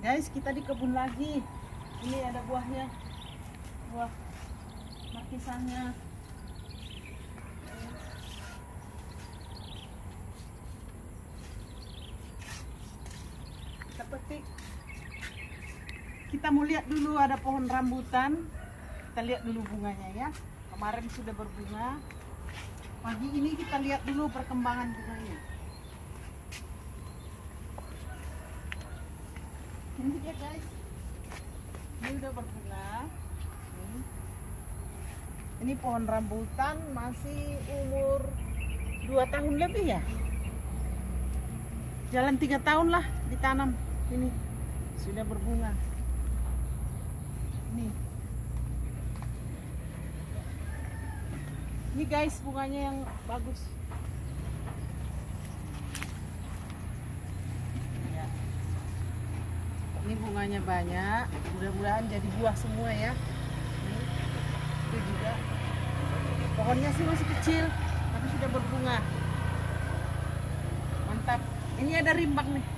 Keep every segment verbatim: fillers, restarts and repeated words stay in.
Guys, kita di kebun lagi. Ini ada buahnya, buah markisahnya. Kita petik. Kita mau lihat dulu, ada pohon rambutan. Kita lihat dulu bunganya ya. Kemarin sudah berbunga. Pagi ini kita lihat dulu perkembangan bunganya. Ini dia guys, ini udah berbunga. Ini, ini pohon rambutan masih umur dua tahun lebih ya. Jalan tiga tahun lah ditanam. Ini sudah berbunga. Nih, ini guys bunganya yang bagus. Ini bunganya banyak, mudah-mudahan jadi buah semua ya. Ini, itu juga. Pohonnya sih masih kecil, tapi sudah berbunga. Mantap. Ini ada rimbang nih.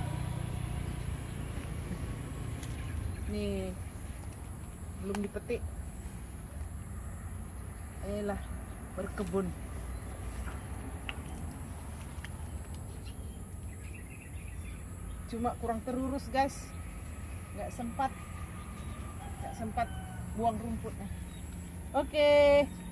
Nih, belum dipetik. Inilah berkebun. Cuma kurang terurus guys. Nggak sempat nggak sempat buang rumputnya. Oke.